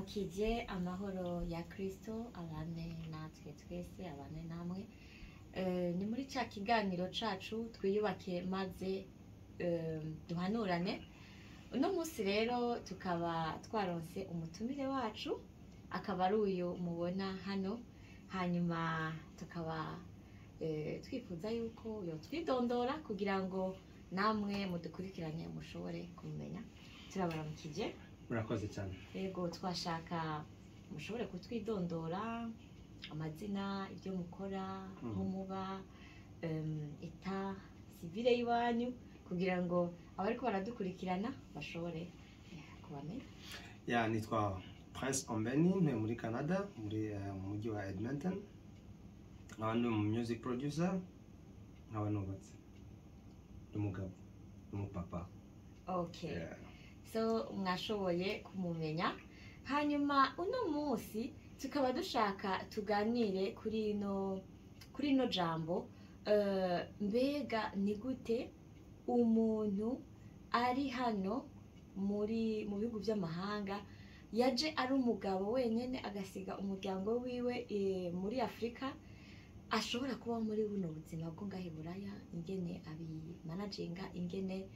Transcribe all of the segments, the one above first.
turabaramukije amahoro ya Kristo abane natwe twese abane namwe. Ni muri cya kiganiro cacu twiyubake maze duhanurane. Uno munsi rero tukaba twaronse umutumire wacu akaba ari uyu mubona hano, hanyuma tukaba twifuza yuko yo twidondora kugira ngo namwe mudukurikiranye mushobore kumenya. Turabaramukije. Murakoze cyane. Yego, twashaka mushobore kutwidondora amazina, ibyo mukora, nk'umuba, eta civile y'iwanyu kugira ngo abariko baradukurikirana bashobore kubamenya. Ya, nitwa Prince Ombeni, ntuye muri Canada, muri mujyi wa Edmonton. Nkaba ndi music producer, nkaba nubatse. Umugabo, umupapa. Okay. Yeah. So mwashoboye kumumenya. Hanyuma uno munsi tukaba dushaka tuganire kuri ino jambo, mbega ni gute umuntu ari hano mu bihugu by'amahanga yaje ari umugabo wenyene agasiga umuryango wiwe muri Afrika, ashobora kuba muri buno buzima bwo ngahe buraya, ingene abimanaginga, ingene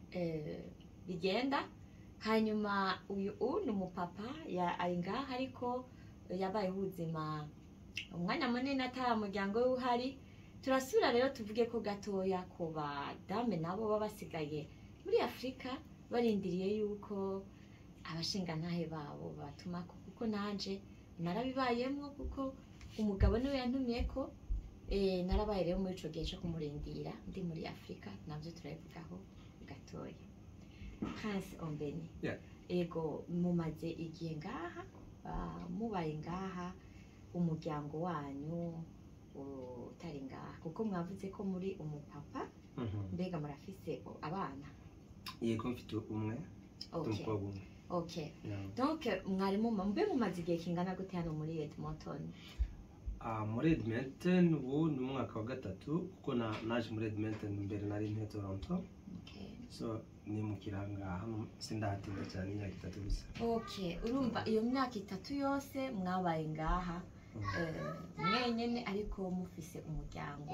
bigenda. Hanyuma uyu ni umupapa ari ngaha ariko yabaye ubuzima umwanya munini atari umuryango we uhari. Turasubira rero tuvuge ko gatoya ku badame nabo baba basigaye muri Afrika barindiriye yuko abashingantahe babo batuma, kuko nanje narabibayemo, kuko umugabo niwe yantumye ko narabaye rero muri ico gihe cyo kumurindira ndi muri Afrika. Navyo turabivugaho gatoya. Prince Ombeni. Yeah. Ego, mumaze igihe ngaha, mubaye ngaha, umuryango wanyu utari ngaha, kuko mwavuze ko muri umupapa. Mbega murafise abana? Yego, mfite umwe. Okay. Umwe. Okay. Yeah. Donc mwarimu mbe mumaze igihe kingana gute hano muri Edmonton? Muri Edmonton ubu ni umwaka wa gatatu, kuko naje muri Edmonton mbere nari ntuye Toronto. Okay. So ni mu kiranga hano sindahatinda cyane imyaka itatu gusa. Okay, urumva iyo myaka itatu yose mwabaye ngaha mwenyene ariko mufise umuryango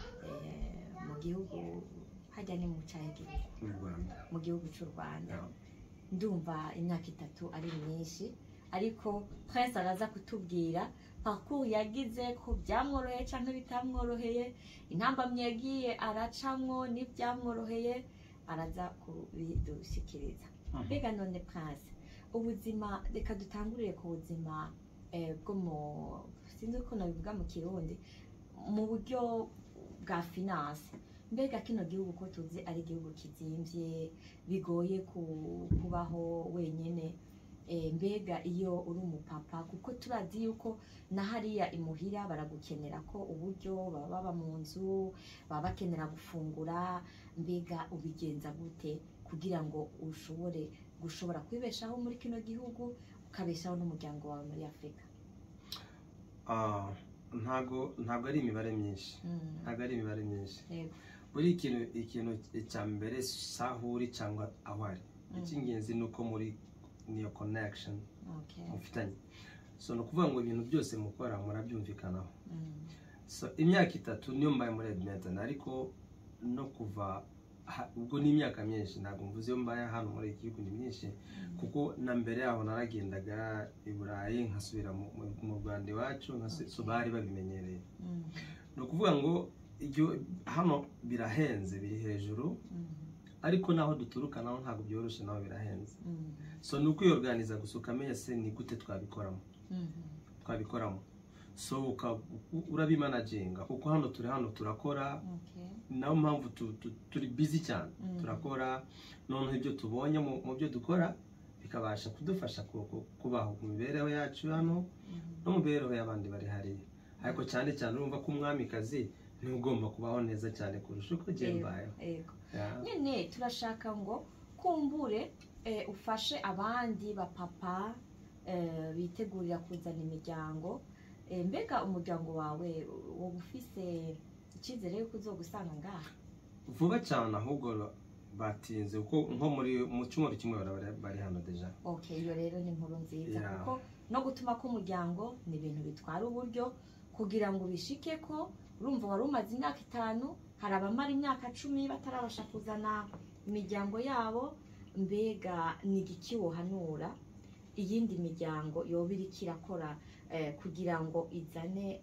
mu gihugu hajya ni mu cyahe gihugu? Mu Rwanda. Mu gihugu cy'u Rwanda. Yeah. Ndumva imyaka itatu ari myinshi, ariko Prince araza kutubwira parcours yagize ko byamworoheye cyangwa bitamworoheye, intambamye yagiye aracamwo n'ibyamworoheye araza kubidushikiriza. Mbega none Prince, ubuzima, reka dutangurire ku buzima bwo sinzi uko nabivuga mu Kirundi, mu buryo bwa finance. Mbega kino gihugu ko tuzi ari igihugu kizimvye, bigoye kubaho wenyene. Mbega iyo uri umupapa, kuko turazi yuko na hariya imuhira baragukenera ko uburyo baba mu nzu, baba bakenera gufungura. Mbega ubigenza gute kugira ngo gushobora kwibeshaho muri kino gihugu ukabeshaho n'umuryango wawe muri Afrika? Ntago ari imibare myinshi. Ntago ari imibare myinshi. Yego. Buri ikintu cya mbere sahuri cyangwa awari. Icy'ingenzi nuko muri niyo connection. Okay. Mufitanye. So no kuvuga ngo ibintu byose mukora murabyumvikanaho. So imyaka itatu niyo mbaye muri Edmonton, ariko no kuva ubwo ni imyaka myinshi, ntabwo mvuze yo mbaye hano muri iki gihugu ni myinshi, kuko na mbere yaho naragendaga i Burayi nkasubira mu Rwanda iwacu, so bari babimenyereye. No kuvuga ngo hano birahenze, biri hejuru, ariko naho duturuka naho ntabwo byoroshye, naho birahenze. So nuko yorganiza gusa ukamenya se ni gute twabikoramo. So urabimanaginga, kuko hano turakora. Okay. Naho mpamvu turi busy cyane. Turakora none ibyo tubonye mu byo dukora bikabasha kudufasha kubaho mu mibereho yacu hano no mu mibereho y'abandi bari hariya. Ariko cyane cyane urumva ko umwamikazi ni ugomba kubaho neza cyane kurusha uko jembaye. Yego. Nyene turashaka ngo kumbure ufashe abandi bapapa bitegurira kuzana imiryango. Mbega umuryango wawe wo ufise icyizere yuko uzogusanga ngaha? Vuba cyane, ahubwo batinze kuko nko mu cyumweru kimwe bari hano deja. Okay, iyo rero ni inkuru nziza Yeah. kuko no gutuma k'umuryango ni ibintu bitwara uburyo kugira ngo bishike ko urumva wari umaze imyaka 5 hari abamara imyaka 10 batarabasha kuzana imiryango yabo. Mbega ni igiki wohanura iyindi miryango yoba iri kirakora kugira ngo izane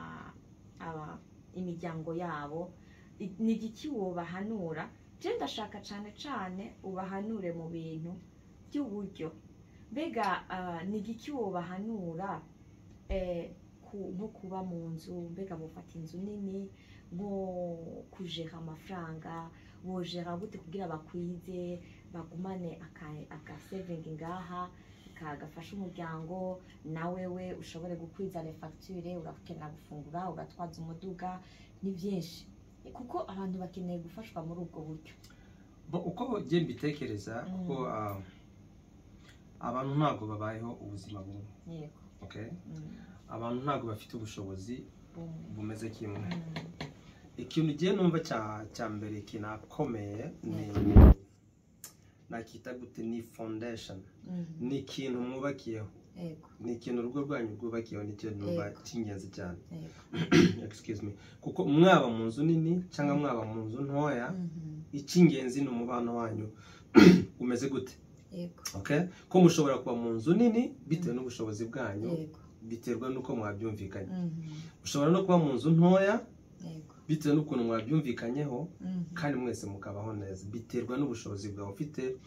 imiryango yabo? Ni igiki wobahanura? Je ndashaka cyane ubahanure mu bintu by'uburyo. Mbega ni igiki wobahanura nko kuba mu nzu? Mbega bufata inzu nini, nko kujera amafaranga, wojera gute kugira bakwize bagumane aka saving ngaha kagafasha umuryango, nawewe ushobore gukwiza les factures, urakenera gufungura, ugatwaza umuduga, ni byinshi kuko abantu bakeneye gufashwa muri ubwo buryo. Uko je mbitekereza kuko abantu ntago babayeho ubuzima bumwe. Yego. Okay? Abantu ntago bafite ubushobozi bumeze kimwe. Ikintu giye numva cya mbere kinakomeye ni nakita gute ni foundation. Ni ikintu mwubakiyeho. Yego. Ni ikintu urugo rwanyu rwubakiyeho, ni ikintu numva cy'ingenzi cyane. Excuse me. Kuko mwaba mu nzu nini cyangwa mwaba mu nzu ntoya, icy'ingenzi ni umubano wanyu umeze gute. Yego. Okay? Ko mushobora kuba mu nzu nini bitewe n'ubushobozi bwanyu. Yego. Biterwa nuko mwabyumvikanye. Ushobora no kuba mu nzu ntoya bitewe n'ukuntu mwabyumvikanyeho kandi mwese mukabaho neza. Biterwa n'ubushobozi bwawe ufite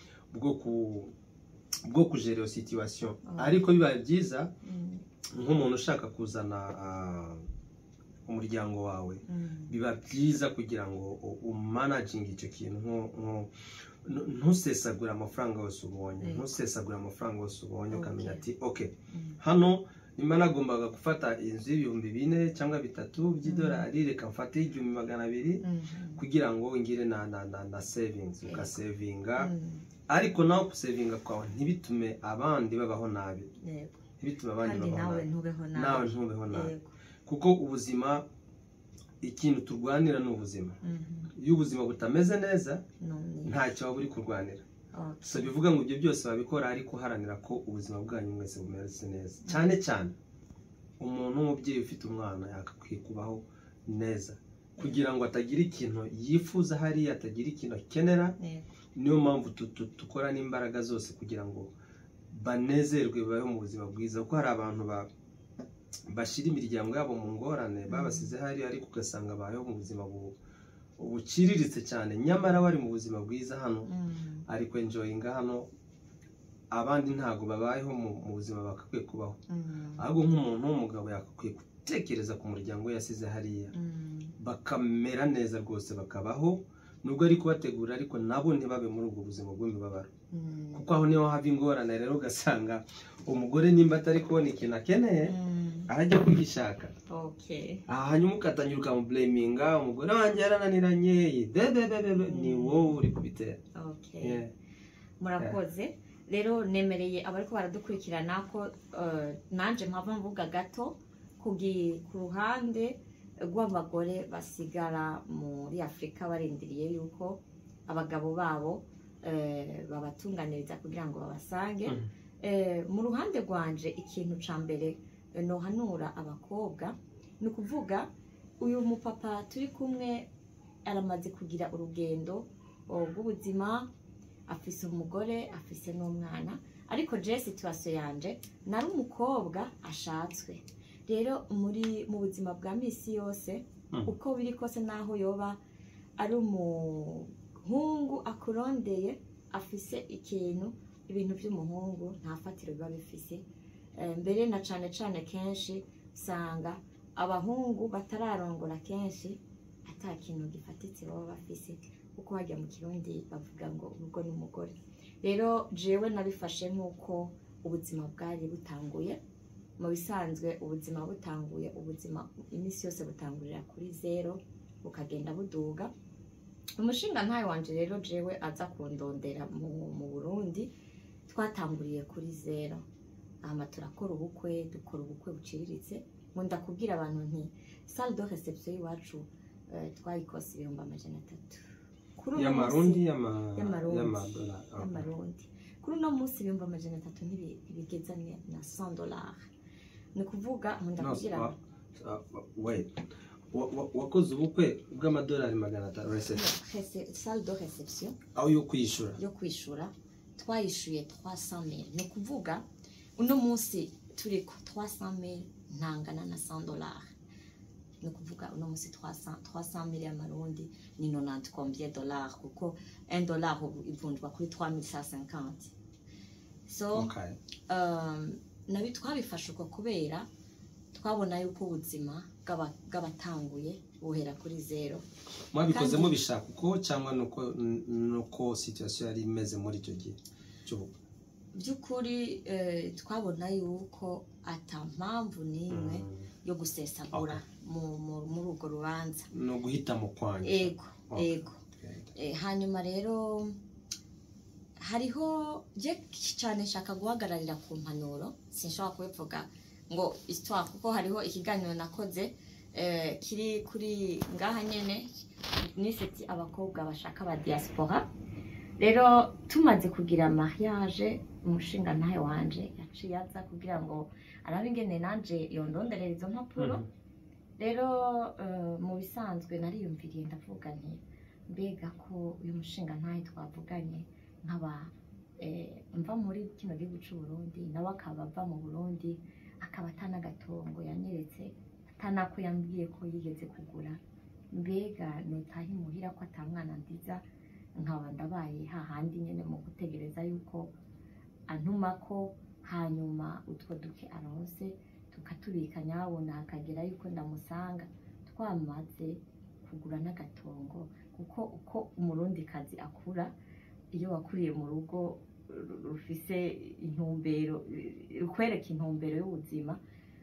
bwo kujera iyo situation. Ariko bibaye byiza nk'umuntu ushaka kuzana umuryango wawe, biba byiza kugira ngo umanaging icyo kintu ntusesagura amafaranga yose ubonye. Ntusesagura amafaranga yose ubonye ukamenya ati okay, hano nimba nagombaga gufata inzu y'ibihumbi 4 cyangwa 3 by'idolari, reka mfate 200 kugira ngo ngire na savings. Ukasavinga, ariko nawe kusavinga kwawe ntibitume abandi babaho nabi. Ntibitume abandi babaho nabi, nawe ntubeho nabi. Kuko ubuzima, ikintu turwanira ni ubuzima. Iyo ubuzima butameze neza ntacyo waba uri kurwanira. So bivuga ngo ibyo byose babikora ariko haranira ko ubuzima bwanyu mwese bumeze neza. Cyane umuntu w'umubyeyi ufite umwana yakakwiye kubaho neza kugira ngo atagira ikintu yifuza hariya, atagira ikintu akenera. Niyo mpamvu tukora n'imbaraga zose kugira ngo banezerwe, babeho mu buzima bwiza. Kuko hari abantu bashira imiryango yabo mu ngorane, babasize hariya ariko ugasanga babeho mu buzima buciriritse cyane, nyamara bari mu buzima bwiza hano ariko enjoying hano. Abandi ntago babayeho mu buzima bakakwiye kubaho. Ahubwo nk'umuntu w'umugabo yakakwiye gutekereza ku muryango we yasize hariya, bakamera neza rwose, bakabaho nubwo ari kubategura, ariko nabo ntibabe muri ubwo buzima bw'imibabaro. Kuko aho niho hava ingorane rero, ugasanga umugore nimba atari kubona ikintu akeneye arajya kugishaka. Hanyuma ukatangira ukamublaminga, umugore wanjye yarananiranye, ni wowe uri kubitera. Murakoze. Rero nemereye abariko baradukurikirana ko nanje mpava mvuga gato ku ruhande rw'abagore basigara muri Afrika barindiriye yuko abagabo babo babatunganiriza kugira ngo babasange. Mu ruhande rwanje ikintu ca mbere nohanura abakobwa ni ukuvuga, uyu mupapa turi kumwe aramaze kugira urugendo rw'ubuzima, afise umugore, afise n'umwana, ariko je situation yanje nari umukobwa ashatswe. Rero mu buzima bwa misi yose uko biri kose, naho yoba ari umuhungu akurondeye afise ibintu by'umuhungu nta fatiro biba bifise. Mbere na cane kenshi usanga abahungu batararongora kenshi ata kintu gifatitse baba bafise, kuko hajya mu Kirundi bavuga ngo urugo n'umugore. Rero jewe nabifashe nk'uko ubuzima bwari butanguye. Mu bisanzwe ubuzima butanguye, ubuzima imisi yose butangurira kuri 0 bukagenda buduga. Umushinga ntayo wanje rero jewe aza kundondera mu Burundi, twatanguriye kuri 0. Ama turakora ubukwe, dukora ubukwe buciriritse. Ngo ndakubwira abantu nti salle de réception iwacu twayikose 300 y'amarundi y'amarundi kuri uno munsi ibihumbi amajana 3 ntibigeza na $100 ni kuvuga nkunda kugira wakoze ubukwe bw'amadolari 500 salle de réception aho yo kwishura twayishuye 300,000 ni kuvuga uno munsi turiko 300,000 ntangana na $100 ni kuvuga uno munsi 300,000 y'amarundi ni 90 combien dollars kuko $1 ubu ivunjwa kuri 3,150 so nabi twabifashe uko kubera twabona yuko ubuzima bw'abatanguye buhera kuri zero mwabikoze mubishaka uko cyangwa nuko situation yari imeze muri icyo gihe by'ukuri twabona yuko atampamvu n'imwe yo gusesagura muri urwo rubanza no guhitamo kwanyu ego hanyuma rero hariho je cyane shaka guhagararira ku mpanuro sinshobora kubivuga ngo histoire kuko hariho ikiganiro nakoze kiri kuri ngaha nyene niseti abakobwa bashaka ba diaspora rero tumaze kugira mariage umushinga ntahe wanje yaciye aza kugira ngo arabe ingene nanje yondonderera izo mpapuro rero mu bisanzwe nariyumviriye ndavuga nti mbega ko uyu mushinga ntahe twavuganye nkaba mva muri kino gihugu cy'u Burundi nawe akaba ava mu Burundi akaba atanagatongo yanyeretse atanako yambwiye ko yigeze kugura mbega notahi muhira ko atamwana ndiza nkaba ndabaye hahandi nyene mu gutegereza yuko antuma ko hanyuma utwo duke aronse tukatubika nyabona akagera yuko ndamusanga twamaze kugura n'agatongo kuko uko umurundi kazi akura iyo wakuriye mu rugo rufise intumbero rukwereka intumbero y'ubuzima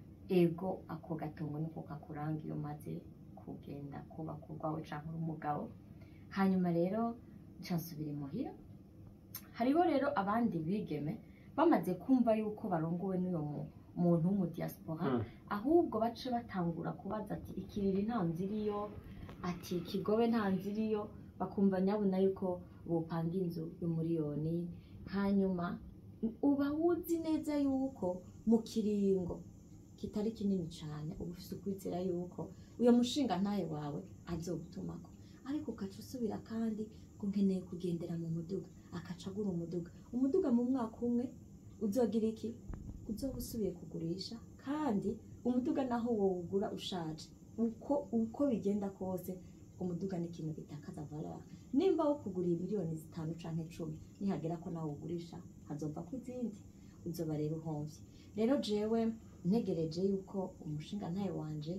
ego ako gatongo niko kakuranga iyo maze kugenda kuba kurwawe canke umugabo hanyuma rero nsubira imuhira hariho rero abandi bigeme bamaze kumva yuko barongowe n'uyo muntu w'umudiaspora ahubwo bace batangura kubaza ati ikiriri nta nziriyo ati kigobe nta nziriyo bakumva nyabona yuko bopanga inzu y'umuriyoni hanyuma uba wuzi neza yuko mu kiringo kitari kinini cyane uba ufite ukwizera yuko uyo mushinga ntaye wawe azogutumako ariko ukaca usubira kandi ko nkeneye kugendera mu muduga akaca agura umuduga mu mwaka umwe uzogira iki uzoba usubiye kugurisha kandi umuduga naho wowugura ushaje uko bigenda kose umuduga ni ikintu bitakaza valeur nimba wo kugura miliyoni 5 canke 10 nihagera ko nawe ugurisha hazova ku zindi uzoba rero uhomvye rero jewe ntegereje yuko umushinga ntaye wanje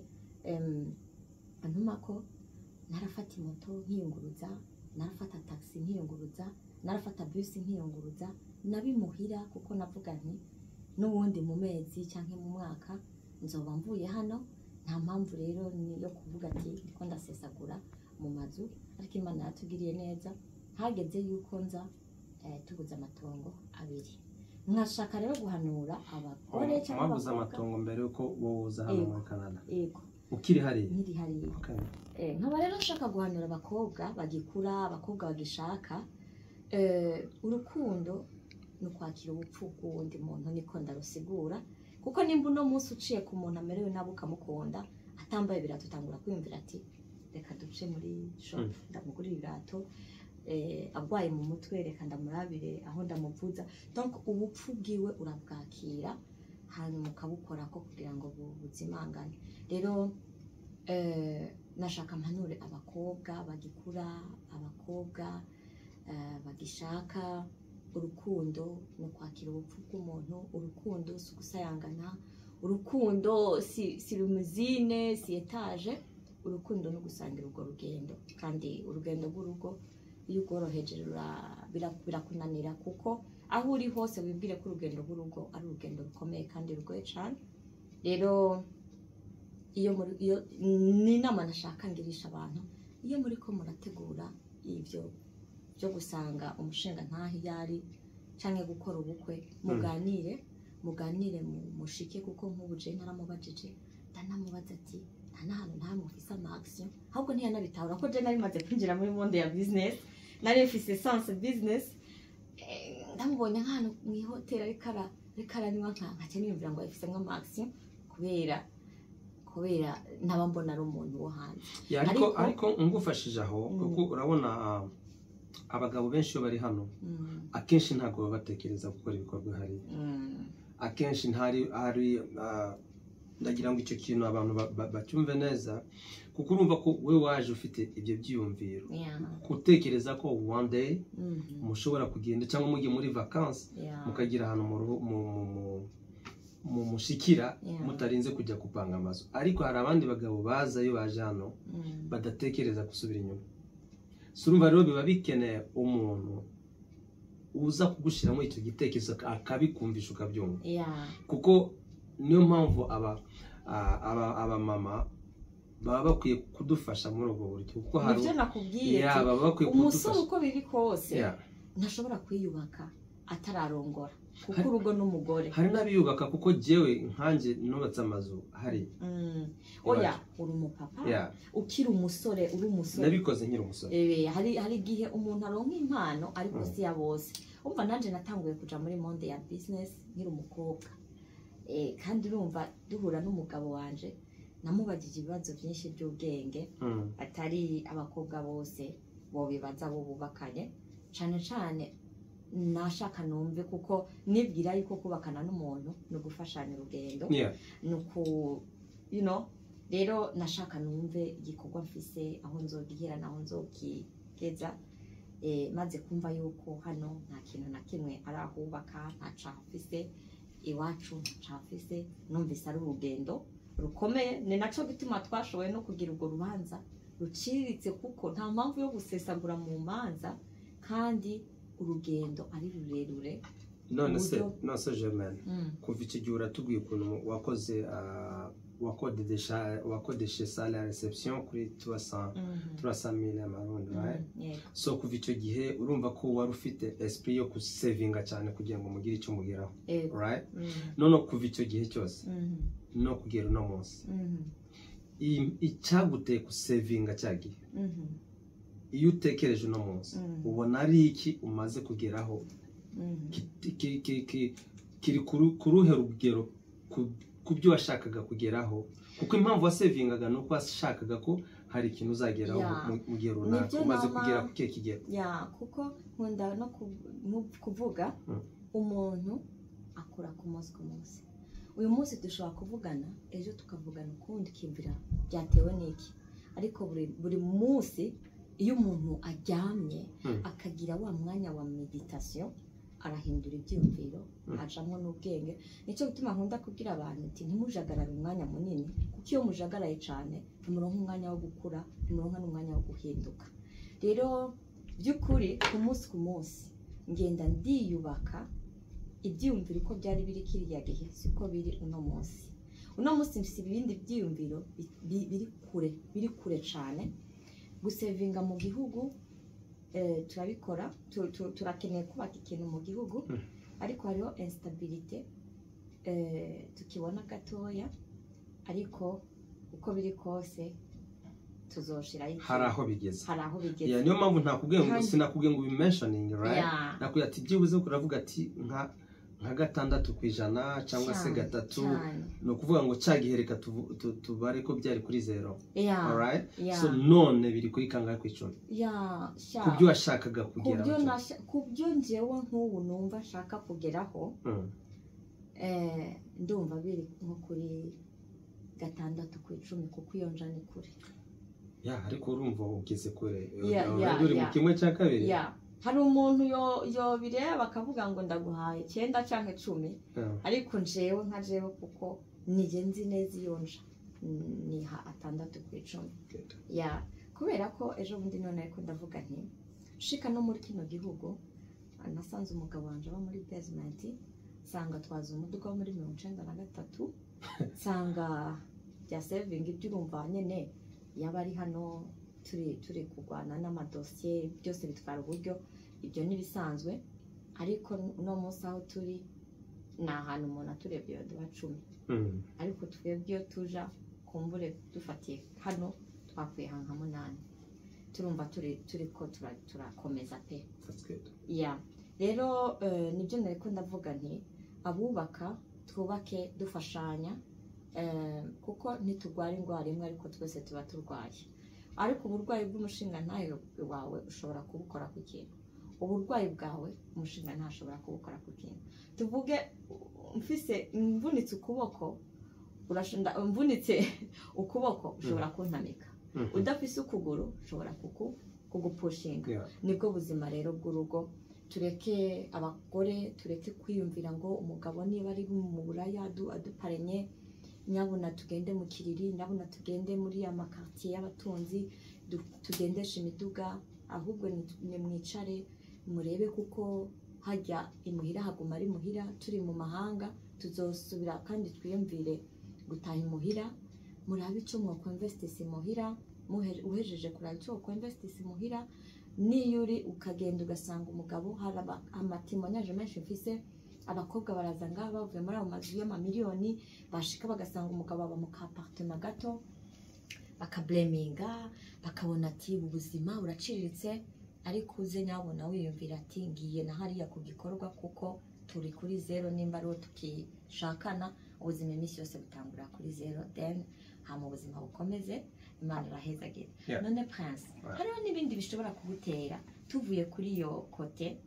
antuma ko narafata imoto nkiyunguruza narafata taxi nkiyunguruza narafata bus nkiyunguruza nabimuhira kuko navuga nti n'ubundi mu mezi canke mu mwaka nzoba mvuye hano nta mpamvu rero ni yo kuvuga ati ndiko ndasesagura mu mazu ariko Imana yatugiriye neza hageze yuko nza tubuza amatongo abiri nkashaka rero guhanura abagore cyangwa ababuza amatongo mbere yuko woza hano muri Canada yego ukiri hariya nkiri hariya nkaba rero nshaka guhanura abakobwa bagikura abakobwa bagishaka urukundo no kwakira ubupfu bw'undi muntu niko ndarusigura kuko nimba uno munsi uciye ku muntu amerewe nabo ukamukunda atambaye ibirato utangura kwiyumvira ati reka duce muri shop ndamugurira ibirato agwaye mu mutwe reka ndamurabire aho ndamuvuza donc ubupfu bwiwe urabwakira hanyuma ukabukora ko kugira ngo buzimangane rero nashaka mpanure abakobwa bagikura abakobwa bagishaka urukundo no kwakira ubupfu bw'umuntu urukundo si gusayangana urukundo si lumuzine si etage urukundo no gusangira urwo rugendo kandi urugendo rw'urugo iyo ugoroheje birakunanira kuko aho uri hose wibwire ko urugendo rw'urugo ari urugendo rukomeye kandi rugoye cyane rero iyo ni inama nashaka ngirisha abantu iyo muri ko murategura ibyo byo gusanga umushinga ntahi yari canke gukora ubukwe muganire mushike kuko nk'ubuje naramubajije ndanamubaza ati nta n'ahantu nta mufise ama action ahubwo ntiyanabitahura ko je nari maze kwinjira muri monde ya business nari mfise sense business ndamubonye nk'ahantu mu ihoteli ariko aranywa nkaca niyumvira ngo yafisemwo ama action kubera ntaba mbona ari umuntu wo hanze ariko ngufashije aho kuko urabona abagabo benshi iyo bari hano akenshi ntabwo baba batekereza gukora ibikorwa hari akenshi hari ndagira ngo icyo kintu abantu bacyumve neza kuko urumva ko we waje ufite ibyo byiyumviro gutekereza ko one day mushobora kugenda cyangwa mujye muri vacances mukagira ahantu mu mushikira mutarinze kujya gupanga amazu ariko hari abandi bagabo baza iyo baje hano badatekereza gusubira inyuma surumva rero biba bikeneye umuntu uza kugushiramo icyo gitekerezo akabikumvisha ukabyumva kuko niyo mpamvu aba mama baba bakwiye kudufasha muri ubwo buryo kuko hari ibyo nakubwiye baba bakwiye umusore uko biri kose ntashobora kwiyubaka atararongora kuko urugo n'umugore hari n'abiyubaka kuko jewe nkanjye nubatse amazu hari oya uri umupapa ukiri umusore uri umusore nabikoze nkiri umusore hari igihe umuntu aronka impano ariko si ya bose umva nanje natanguye kuja muri monde ya business nkiri umukobwa kandi urumva duhura n'umugabo wanje namubagije ibibazo byinshi by'ubwenge atari abakobwa bose bo bibaza bo bubakanye cyane nashaka numve kuko nibwira yuko kubakana n'umuntu no gufashanya urugendo nuko rero nashaka numve igikorwa mfise aho nzogihera naho nzokigeza maze kumva yuko hano nta kintu na kimwe arahubaka nta cafise iwacu cafise numvise ari urugendo rukomeye ni naco gituma twashoboye no kugira urwo rubanza ruciriritse kuko nta mpamvu yo gusesagura mu manza kandi urugendo ari rurerure none se Germaine kuva icyo gihe uratubwiye ukuntu wakodeshe salle ya reception kuri 300,000 amarundi so kuva icyo gihe urumva ko wari ufite esprit yo kusavinga cyane kugira ngo mugire icyo mugeraho right none kuva icyo gihe cyose no kugera uno munsi icyaguteye kusavinga cyagiye iyo utekereje uno munsi ubona ari iki umaze kugeraho kiri ku ruhe rugero ku byo washakaga kugeraho kuko impamvu wasevingaga ni uko washakaga ko hari ikintu uzageraho mu gihe runaka umaze kugera ku kihe kigero kuko nkunda no kuvuga umuntu akora ku munsi ku munsi uyu munsi dushobora kuvugana ejo tukavugana ukundi kimvira byatewe n'iki ariko buri munsi iyo umuntu aryamye akagira wa mwanya wa meditation arahindura ibyumviro ajamwo n'ubwenge nicyo gutuma nkunda kubwira abantu ati ntimujagarare umwanya munini kuko iyo mujagaraye cyane ntimuronka umwanya wo gukura ntimuronka n'umwanya wo guhinduka rero by'ukuri ku munsi ngenda ndiyubaka ibyumviro uko byari biri kiriya gihe siko biri uno munsi mfite ibindi byiyumviro biri kure cyane gusevinga mu gihugu turabikora turakeneye kubaka ikintu mu gihugu ariko hariho instabilité tukibona gatoya ariko uko biri kose tuzoshiraho hari aho bigeze niyo mpamvu sinakubwiye ngo ubimentioning right nakubwiye ati byibuze kuravuga ati nka 6% cyangwa se 3 no kuvuga ngo cyagihereka tubare ko byari kuri 0 alright so none biri kuri kangahe kwicona kubyo washakaga kugera kubyo njewe nk'ubu numva shaka kugeraho ndumva biri nko kuri 6 kuko iyo nja ni kure ariko urumva ugeze kure uri mu kimwe cya kabiri hari umuntu yo bireba bakavuga ngo ndaguhaye 9 canke 10 ariko njewe nka jewe kuko nije nzi neza iyo nja niha 6 kubera ko ejo bundi none ariko ndavuga nti shika no muri kino gihugu nasanze umugabo wanje aba muri basement sanga twaza umuduga muri 93 sanga bya saving ibyurumva nyene yabari hano turi kugwana n'amadosiye byose bitwara uburyo ibyo nibisanzwe ariko no munsi aho turi na ahantu umuntu aturebye duha 10 ariko twebwe tuja kumbure dufatiye hano twakuye nka 8 turumva turiko turakomeza pe. Yeah, rero nibyo nariko ndavuga nti abubaka twubake dufashanya kuko ntitugwara indwara imwe ariko twese tuba turwaye. Ariko uburwayi bw'umushinga ntayo wawe ushobora kubukora ku kintu, uburwayi bwawe umushinga ntashobora kubukora ku kintu. Tuvuge mfise mvunitse ukuboko, urashonda mvunitse ukuboko ushobora kuntamika, udafise ukuguru ushobora kugupushinga. Nibwo buzima rero bw'urugo. Tureke abagore tureke kwiyumvira ngo umugabo niba ari mu buraya aduparenye nyabuna tugende mu kiriri, nyabuna tugende muri amakartier y'abatunzi tugendesha imiduga. Ahubwo ni mwicare murebe kuko hajya imuhira haguma ari muhira, turi mu mahanga tuzosubira kandi twiyumvire gutaha imuhira. Murabe icyo mwako investisi muhira, uhejeje kuraba icyo mwako investisi muhira. Niyo uri ukagenda ugasanga umugabo, hari amatimonyaje menshi mfise, abakobwa baraza ngaha bavuye muri ayo mazu y'amamiliyoni, bashika bagasanga umugabo aba mu kapartema gato, bakableminga, bakabona ati ubuzima buraciriritse. Ariko uze nyabona wiyumvira ati ngiye na hariya ku gikorwa kuko turi kuri zero. Nimba ariho tukishakana, ubuzima iminsi yose butangura kuri zero, then hama ubuzima bukomeze, Imana irahezagire. None Prince, hariho n'ibindi bishobora kugutera tuvuye kuri iyo kote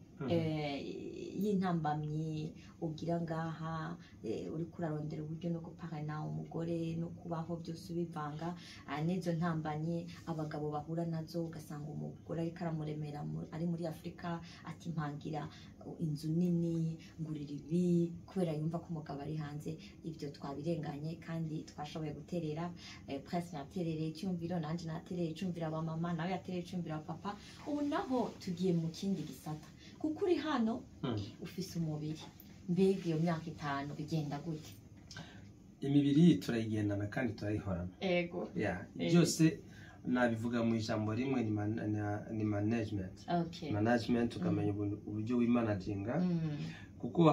y'intambamyi ugira ngaha, uri kurarondera uburyo no guparana umugore no kubaho byose ubivanga n'izo ntambamyi abagabo bahura nazo. Ugasanga umugore ariko aramuremera ari muri Afrika ati mpangira inzu nini, ngurira ibi, kubera yumva ko umugabo ari hanze. Ibyo twabirenganye kandi twashoboye guterera. Prince naterereye icyumviro, nanjye naterereye icyumviro aba mama, nawe yaterereye icyumviro aba papa. Ubu naho tugiye mu kindi gisata kuko uri hano ufise umubiri. Mbega iyo myaka 5 bigenda gute? Imibiri turayigendana kandi turayihorana. Ego. Byose nabivuga mu ijambo rimwe ni management. Management ukamenya uburyo wimanaginga kuko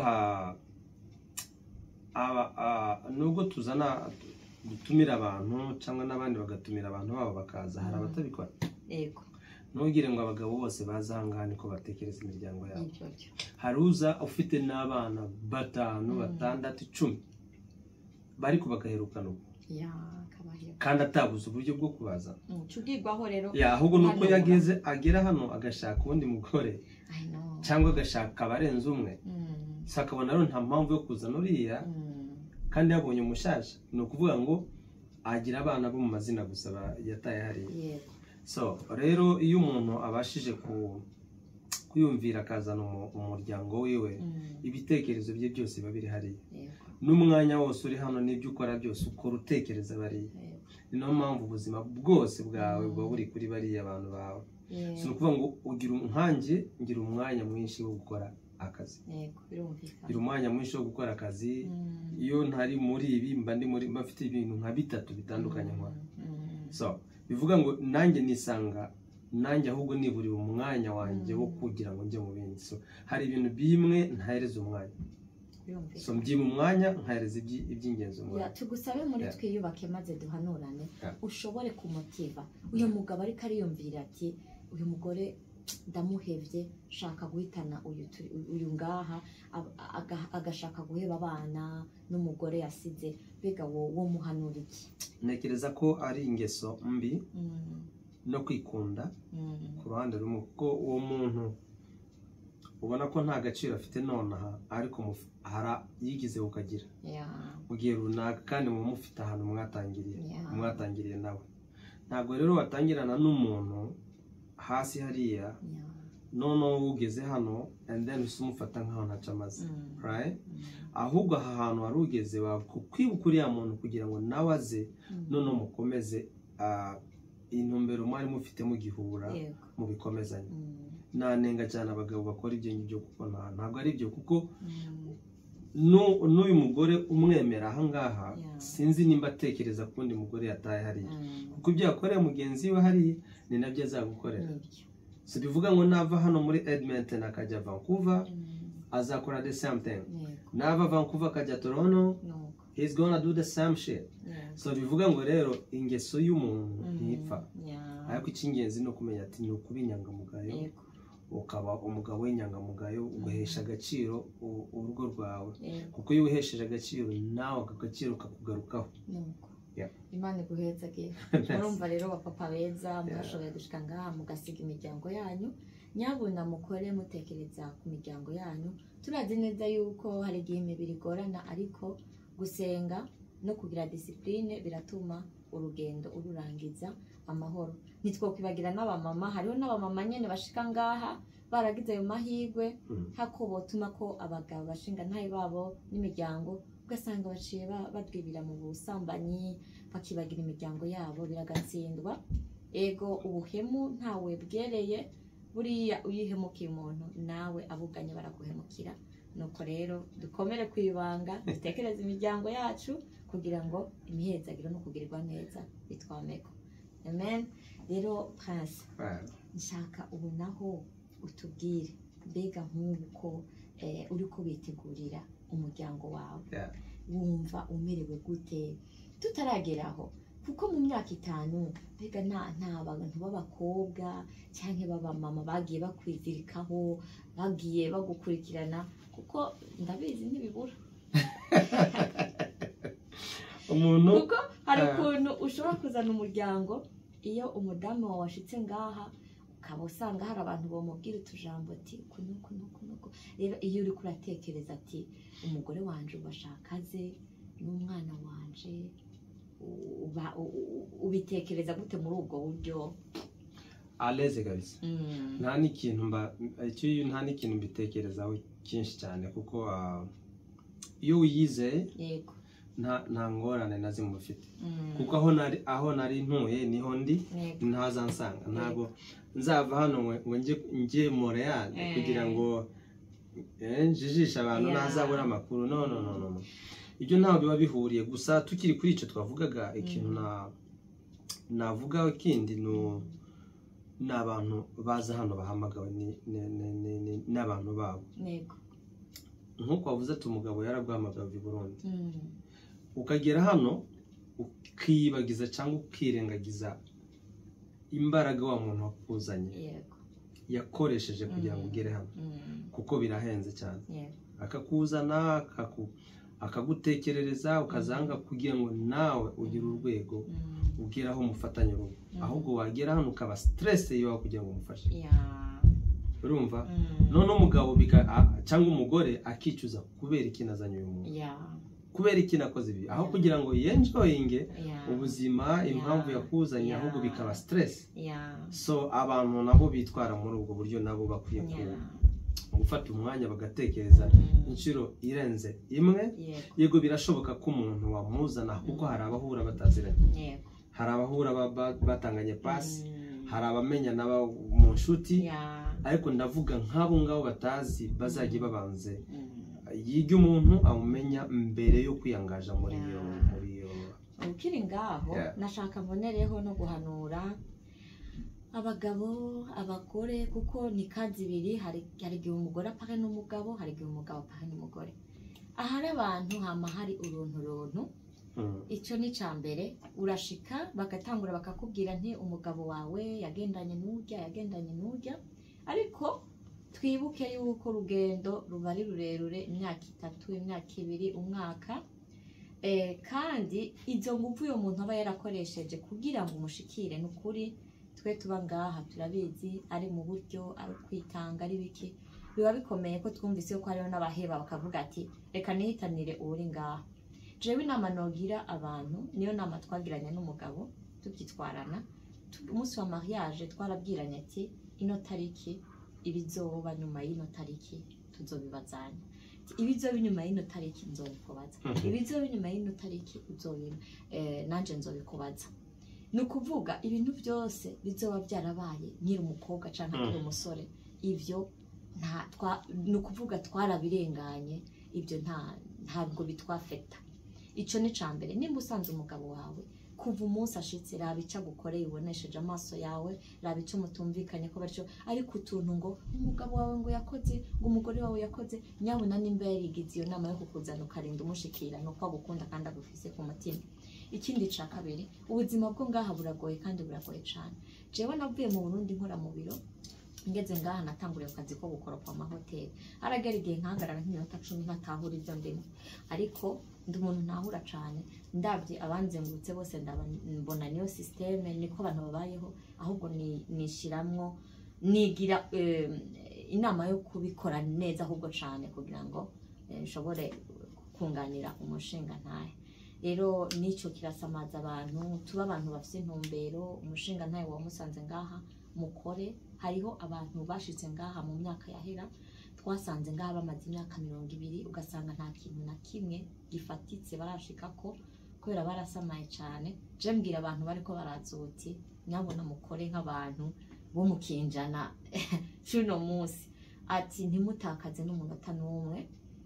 nubwo tuzana dutumira abantu cyangwa n'abandi bagatumira abantu babo bakaza, hari abatabikora. Ego. Ntugire ngo abagabo bose bazanga niko batekereza imiryango yabo. Hari uza ufite n'abana 5, 6, 10 bari kubagaherukana ubu. Kandi atabuze uburyo bwo kubaza. Cugirwaho rero. Ahubwo nuko yageze agera hano agashaka undi mugore cyangwa agashaka abarenze umwe. Sakabona rero nta mpamvu yo kuzana uriya kandi yabonye umushaje. Ni ukuvuga ngo agira abana bo mu mazina gusa yataye hariya. So rero iyo umuntu abashije kwiyumvira akazana umuryango wiwe, ibitekerezo bye byose biba biri hariya. N'umwanya wose uri hano n'ibyo ukora byose ukora utekereza bariya. Ni nayo mpamvu ubuzima bwose bwawe buba buri kuri bariya abantu bawe. Si ukuvuga ngo ugira ngira umwanya mwinshi wo gukora akazi. Ngira umwanya mwinshi wo gukora akazi. Iyo ntari muri ibi mba mfite ibintu nka 3 bitandukanye nkora. So bivuga ngo nanjye nisanga nanjye ahubwo niburira umwanya wanjye wo kugira ngo njye mu bindi. So hari ibintu bimwe ntahereza umwanya. So mbyima umwanya nkahereza iby'ingenzi umwanya. Tugusabe muri twiyubake maze duhanurane ushobore kumutiva uyu mugabo ariko ariyumvira ati uyu mugore ndamuhevye, shaka guhitana uyu ngaha, agashaka guheba abana n'umugore yasize. Bega wo muhanura iki? Nekereza ko ari ingeso mbi no kwikunda ku ruhande rumwe, kuko uwo muntu ubona ko nta gaciro afite nonaha ariko yigize ukagira mu gihe runaka kandi mu mufite ahantu mwatangiriye nawe. Ntabwo rero watangirana n'umuntu hasi hariya noneho ugeze hano and then usumufata nkaho ntaca amaze, right? Ahubwo aha hantu wari ugeze kwibuka uriya muntu kugira ngo nawe aze noneho mukomeze intumbero mwari mufite mugihura mu bikomezanye. Nanenga cyane abagabo bakora ibyo ngibyo kuko ntabwo ari byo, kuko n'uyu mugore umwemera aha ngaha sinzi nimba atekereza ko undi mugore yataye hariya, kuko ibyo yakoreye mugenzi we hariya ni nabyo azagukorera. Si bivuga ngo nava hano muri Edmonton akajya Vancouver azakora the same thing. Nava Vancouver akajya Toronto, he's gonna do the same shit. so bivuga ngo rero ingeso y'umuntu ntipfa ariko icy'ingenzi no kumenya ati ni ukuba inyangamugayo ukaba umugabo w'inyangamugayo ugahesha agaciro urugo rwawe kuko iyo wihesheje agaciro nawe aka gaciro kakugarukaho. Imana iguhezagire. Murumva rero bapapa beza mwashoboye gushika ngaha mugasiga imiryango yanyu, nyabuna mukore mutekereza ku miryango yanyu. Turazi neza yuko hari igihe imibiri igorana ariko gusenga no kugira discipline biratuma urugendo ururangiza amahoro. Nitwokwibagira n'abamama, hariho n'abamama nyene bashika ngaha baragize ayo mahirwe hako botuma ko abagabo bashinga ntaye babo n'imiryango ugasanga baciye badwibira mu busambanyi bakibagira imiryango yabo biragatsindwa. Ego ubuhemu ntawe bwereye, buriya uyihemukiye umuntu nawe abuganye baraguhemukira. Nuko rero dukomere kwibanga dutekereze imiryango yacu kugira ngo imihezagiro no kugirirwa neza bitwameko. Amen. Rero Prince, nshaka ubu naho utubwire mbega nk'uko uri kubitegurira umuryango wawe wumva umerewe gute tutarageraho, kuko mu myaka 5 mbega nta bantu b'abakobwa cyangwa b'abamama bagiye bakwizirikaho bagiye bagukurikirana, kuko ndabizi ntibibura umuntu kuko hari ukuntu ushobora kuzana umuryango iyo umudamu wawe washitse ngaha ukaba usanga hari abantu bamubwira utujambo ati kunuko. Rero iyo uri kuratekereza ati umugore wanje ubashakaze n'umwana wanje ubitekereza gute muri ubwo buryo? Aleze kabisa. Nta n'ikintu mbitekerezaho cyinshi cyane kuko iyo wiyize yego nta ngorane nazimwe ufite kuko aho nari ntuye niho ndi ntazansanga. Ntago nzava hano ngo njye Montreal kugira ngo njijisha abantu nazabura amakuru. No. Ibyo ntaho biba bihuriye. Gusa tukiri kuri icyo twavugaga, ikintu navuga kindi n'abantu baza hano bahamagawe n'abantu babo. Nkuko wavuze ati umugabo yaraguhamagawe i Burundi, ukagera hano ukiyibagiza cyangwa ukirengagiza imbaraga wa muntu wakuzanye yakoresheje kugira ngo ugere hano, kuko birahenze cyane. Akakuzana akagutekerereza ukazanga kugira ngo nawe ugire urwego ugeraho umufatanye urugo, ahubwo wagera hano ukaba stress yawe kugira ngo umufashe. Urumva? None umugabo cyangwa umugore akicuza kubera ikinazanye uyu muntu, kubera ikinakoze ibi, aho kugira ngo yenjoyinge ubuzima impamvu yakuzanye, ahubwo bikaba stress. So abantu nabo bitwara muri ubwo buryo nabo bakwiye gufata umwanya bagatekereza inshuro irenze imwe. Yego birashoboka ko umuntu wamuzana, kuko hari abahura bataziranye, hari abahura batanganye pasi, hari abamenya naba mu nshuti, ariko ndavuga nk'abo ngabo batazi bazajye babanze yiga umuntu amumenya mbere yo kwiyangaja muri iyo ukiri ngaho. Nashaka mbonereho no guhanura abagabo abagore, kuko ni kazi ibiri. hari igihe umugore apare n'umugabo, hari igihe umugabo apare n'umugore. Ahari abantu hama hari uruntu. Icyo ni cyambere. Urashika bagatangura bakakubwira nti umugabo wawe yagendanye n'urya, ariko twibuke yuko urugendo ruba ari rurerure, imyaka 3, imyaka 2, umwaka. Kandi izo nguvu uyo muntu aba yarakoresheje kugira ngo umushikire n'ukuri. Twe tuba ngaha turabizi ari mu buryo ari kwitanga ari biki, biba bikomeye ko twumvise ko hariho n'abaheba bakavuga ati reka nihitanire uri ngaha. Jewe inama nogira abantu, niyo nama twagiranye n'umugabo tubyitwarana. Umunsi wa mariage twarabwiranye ati ino tariki ibizoba nyuma y'ino tariki tuzobibazanya, ibizoba inyuma y'ino tariki nzobikubaza, ibizoba inyuma y'ino tariki nanje nzobikubaza. Nukuvuga ibintu byose bizoba byarabaye nyiri umukobwa cyangwa nyiri umusore, ivyo nukuvuga twarabirenganye, ibyo ntabwo bitwafeta. Ico ni cambere. Nimba usanze umugabo wawe kuva umunsi ashitse raba icyo agukoreye ubonesheje amaso yawe, raba icyo mutumvikanye ko batyo, ariko utuntu ngo umugabo wawe ngo yakoze, ngo umugore wawe yakoze, nyabuna nimba yarigize iyo nama yo kukuzana ukarinda umushikira nuko agukunda kandi agufise ku mutima. ikindi ca kabiri ubuzima bwo ngaha buragoye kandi buragoye cyane jewe navuye mu Burundi nkora mu biro ngeze ngaha natanguriye akazi ko gukoropa amahoteli haragera igihe nkahagarara nk'iminota 10 ntatahura ibyo ndimo ariko ndi umuntu ntahura cyane ndabye abanzengurutse bose mbona niyo systeme niko abantu babayeho ahubwo nishiramwo nigira inama yo kubikora neza ahubwo cyane kugira ngo nshobore kunganira umushinga ntahe rero nico kirasamaza abantu tuba abantu bafite intumbero umushinga ntahe wa musanze ngaha mukore hariho abantu bashitse ngaha mu myaka yahera twasanze ngaha bamaze imyaka 200 ugasanga nta kintu na kimwe gifatitse barashikako kubera barasamaye cyane je mbwira abantu bariko barazuti nyabona mukore nk'abantu bo mukinjana cuno munsi ati ntimutakaze n'umunota n'umwe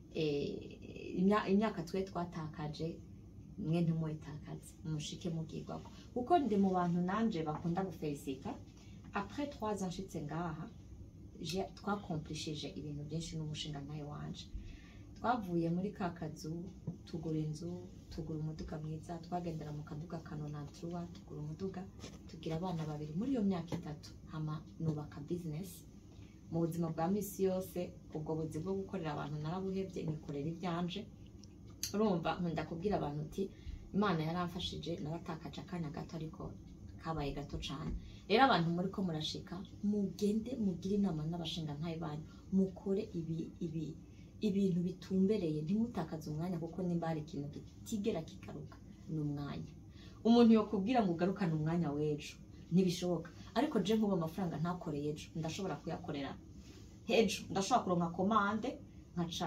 imyaka twe twatakaje mwe ntimuyitakaze mushike mugirwako kuko ndi mu bantu nanje bakunda gufelicita après 3 ans nshitse ngaha twakomplishije ibintu byinshi n'umushinga ntayo wanje twavuye muri ka kazu tugura inzu tugura umuduga mwiza twagendera mu kaduga kanonantuwa tugura umuduga tugira abana babiri muri iyo myaka 3 hama nubaka business mu buzima bwa misi yose ubwo buzi bwo gukorera abantu narabuhebye nikorera ibyanje urumva nkunda kubwira abantu uti Imana yaramfashije naratakaje akanya gato ariko kabaye gato cyane rero abantu muri ko murashika mugende mugira inama n'abashinga ntaye banyu mukore ibintu bitumbereye ntimutakaze umwanya kuko nimba hari ikintu kitigera kikaruka n'umwanya umuntu yo kubwira ngo ugarukane umwanya w'ejo ntibishoboka ariko je nkuba amafaranga ntakoreye ejo ndashobora kuyakorera ejo ndashobora kuronka commande nkaca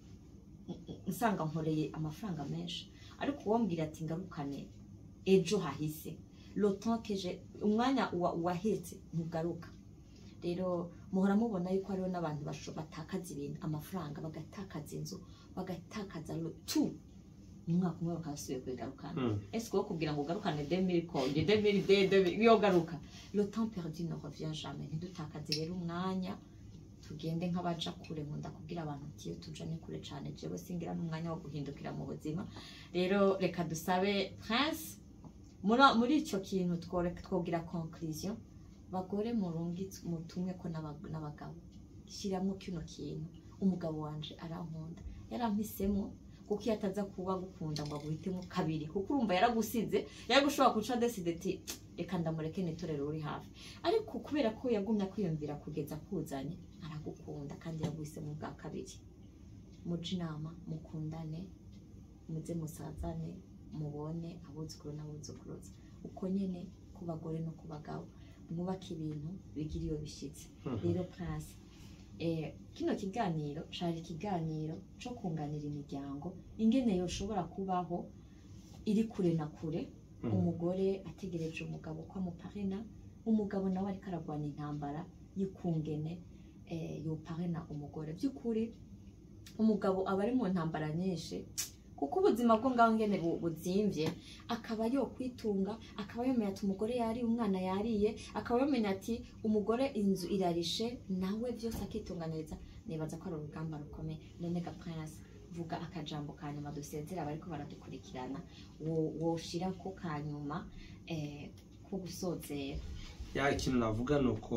nsanga nkoreye amafaranga menshi ariko uwombwira ati ngarukane ejo hahise le temps que j'ai umwanya wahetse ntugaruka rero muhora mubona yuko hariho n'abantu batakaza ibintu amafaranga bagatakaza inzu bagatakaza tout umwaka umwe bakasubiye kwigarukana est-ce que kugira ngo ugarukane 2000 konje 2000 yo garuka le temps perdu ne revient jamais ntidutakaze rero umwanya tugende nk'abaja kure nkunda kubwira abantu ati tuja ni kure cyane jewe singira n'umwanya wo guhindukira mu buzima rero reka dusabe Prince muri icyo kintu twogira conclusion bagore murungitse mutumwe ko n'abagabo shiramo kino kintu umugabo wanje arankunda yarampisemo kuko yataza kuba gukunda ngo aguhitemo kabiri kuko urumva yaragusize yagushobora guca decide ati reka ndamureke nitorero uri hafi ariko kubera ko yagumya kwiyumvira kugeza kuzanye aragukunda kandi yaguhisemo bwa kabiri muje inama mukundane muze musazane mubone abuzukuru n'abuzukuruza uko nyene ku bagore no ku bagabo mwubaka ibintu bigira iyo bishitse rero Prince kino kiganiro cari ikiganiro cyo kunganira imiryango ingene yoshobora kubaho iri kure na kure umugore ategereje umugabo ko amuparena umugabo nawe ariko aragwana intambara y'ikungene yoparena umugore by'ukuri umugabo aba ari mu ntambara nyinshi kuko ubuzima bwo ngaho ngene buzimvye akaba yo kwitunga akaba yomenya ati umugore yari umwana yariye akaba yomenya ati umugore inzu irarishe nawe byose akitunganiriza nibaza ko ari urugamba rukomeye none ga Prince vuga akajambo kanyuma dusezera bariko baradukurikirana woshira ko kanyuma ko gusozera ya ikintu navuga nuko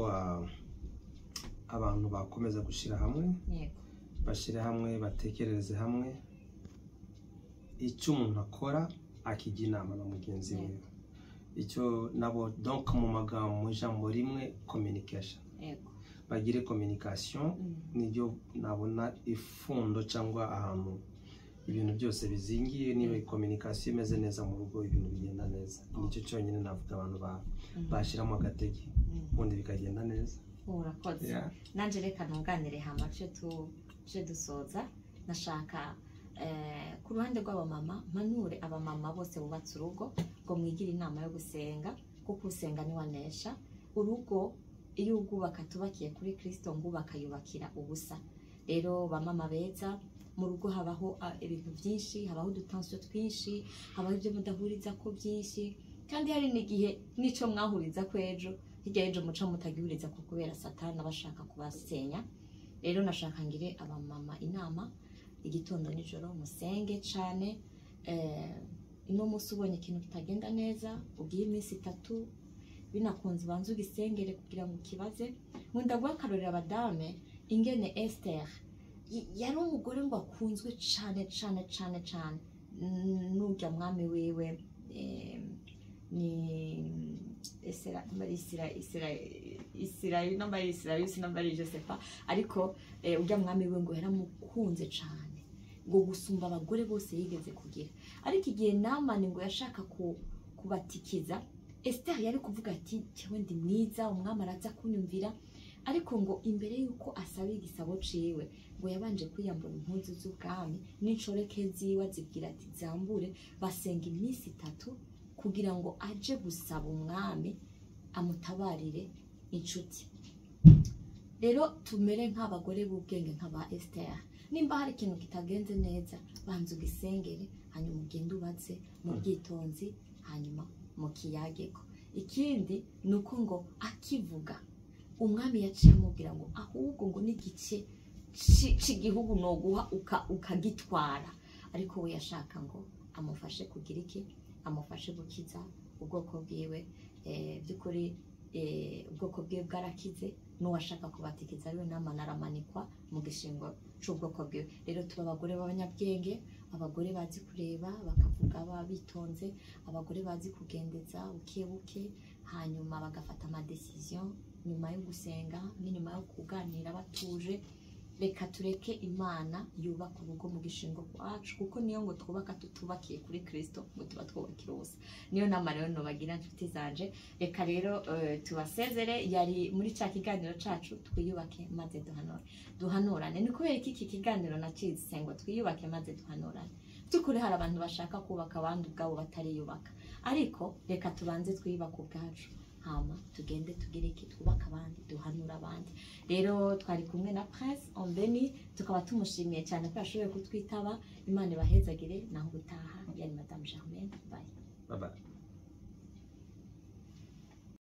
abantu bakomeza gushira hamwe bashira hamwe batekerereze hamwe icyo umuntu akora akijya inama na mugenzi we icyo nabo donc mu magambo mu jambo rimwe communication bagire communication nibyo nabona ifundo cyangwa ahantu ibintu byose bizingiye niba communication imeze neza mu rugo ibintu bigenda neza nicyo cyonyine navuga abantu bashiramo agatege ubundi bikagenda neza urakoze nanje reka ntunganire hamace tuje dusoza nashaka ku ruhande rw'abamama manure abamama bose bubatse urugo ngo mwigira inama yo gusenga kuko usenga ni wanesha urugo iyo ugubaka tubakiye kuri Kristo ngubaka yubakira ubusa rero bamama beza mu rugo habaho ibintu byinshi habaho udutansiyo twinshi habaho ibyo mudahuriza ko byinshi kandi hari n'igihe nico mwahuriza ko ejo hirya ejo muca mutagihuriza ko kubera satani abashaka kubasenya rero nashaka ngire abamama inama igitondo nijoro musenge cyane ino munsi ubonye ikintu kitagenda neza ugiye iminsi 3 binakunze ubanza ugisengere kugira ngo ukibaze. Nkunda guha akarorero abadame ingene Esther yari umugore ngo akunzwe cane cane cane cane n'urya mwami wiwe ni Isirayeli je sais pas, ariko urya mwami wiwe ngo yaramukunze cane ngo gusumba abagore bose yigeze kugira. Ariko igihe Namani ngo yashaka kubatikiza, Esther yari kuvuga ati cyewe ndi mwiza, umwami araza kunyumvira. Ariko ngo imbere yuko asaba igisabo ciwe ngo yabanje kwiyambura impuzu z'ubwami n'inshoreke ziwe azibwira ati zambure, basenga iminsi 3 kugira ngo aje gusaba umwami amutabarire inshuti. Rero tumere nk'abagore b'ubwenge nk'aba Esther. Nimba hari ikintu kitagenze neza, banza ugisengere, hanyuma ugende ubaze mu bwitonzi, hanyuma mu kiyageko. Ikindi nuko ngo akivuga umwami yaciye amubwira ngo ahubwo ngo n'igice cy'igihugu no guha ukagitwara. Ariko we yashaka ngo amufashe kugira iki, amufashe gukiza ubwoko bwiwe. By'ukuri ubwoko bwiwe bwarakize, n'uwashaka kubatikiza ariwe Namani aramanikwa mu gishingo c'ubwoko bwiwe. Rero tuba abagore b'abanyabwenge, abagore bazi kureba bakavuga babitonze, abagore bazi kugendeza buke buke, hanyuma bagafata ama decision nyuma yo gusenga n'inyuma yo kuganira batuje. Reka tureke Imana yubaka urugo mu gishingo kwacu, kuko niyo ngo twubaka tutubakiye kuri Kristo ngo tuba twubakira ubusa. Niyo nama rero nobagira inshuti zanje. Reka rero tubasezere, yari muri ca kiganiro cacu twiyubake maze duhanurane. Ni kubera iki kiganiro nacize ngo twiyubake maze duhanurane. Byukuri hari abantu bashaka kubaka abandi ubwabo batariyubaka, ariko reka tubanze twiyubaka ubwacu, hama tugende tugire iki, twubaka abandi, duhanura abandi. Rero twari kumwe na Prince Ombeni, tukaba tumushimiye cyane ko yashoboye kutwitaba. Imana ibahezagire, naho gutaha. Yari Madame Germaine. Bye. Bye bye.